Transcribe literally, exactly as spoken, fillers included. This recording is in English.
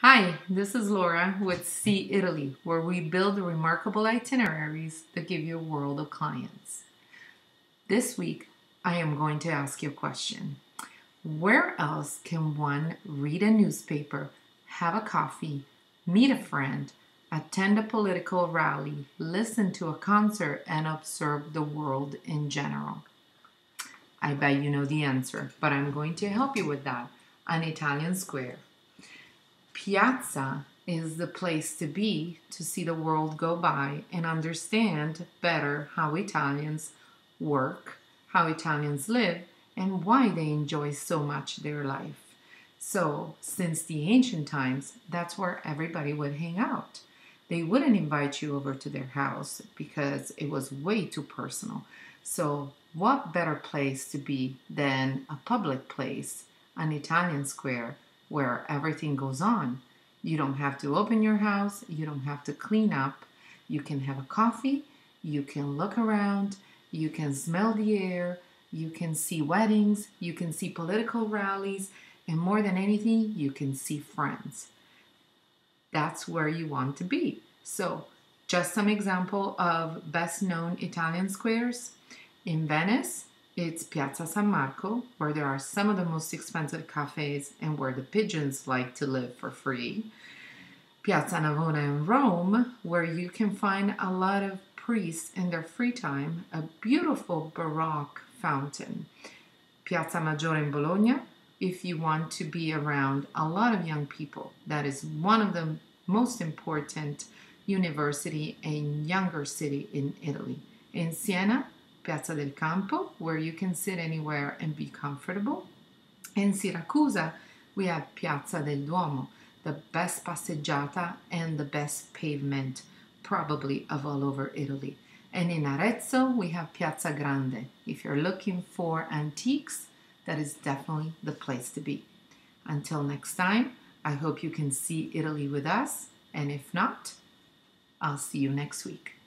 Hi, this is Laura with See Italy, where we build remarkable itineraries that give you a world of clients. This week, I am going to ask you a question. Where else can one read a newspaper, have a coffee, meet a friend, attend a political rally, listen to a concert, and observe the world in general? I bet you know the answer, but I'm going to help you with that. An Italian square. Piazza is the place to be to see the world go by and understand better how Italians work, how Italians live, and why they enjoy so much their life. So, since the ancient times, that's where everybody would hang out. They wouldn't invite you over to their house because it was way too personal. So, what better place to be than a public place, an Italian square, where everything goes on? You don't have to open your house, you don't have to clean up, you can have a coffee, you can look around, you can smell the air, you can see weddings, you can see political rallies, and more than anything, you can see friends. That's where you want to be. So, just some example of best known Italian squares. In Venice, it's Piazza San Marco, where there are some of the most expensive cafes and where the pigeons like to live for free. Piazza Navona in Rome, where you can find a lot of priests in their free time, a beautiful Baroque fountain. Piazza Maggiore in Bologna, if you want to be around a lot of young people. That is one of the most important university and younger city in Italy. In Siena, Piazza del Campo, where you can sit anywhere and be comfortable. In Syracuse, we have Piazza del Duomo, the best passeggiata and the best pavement probably of all over Italy. And in Arezzo, we have Piazza Grande. If you're looking for antiques, that is definitely the place to be. Until next time, I hope you can see Italy with us, and if not, I'll see you next week.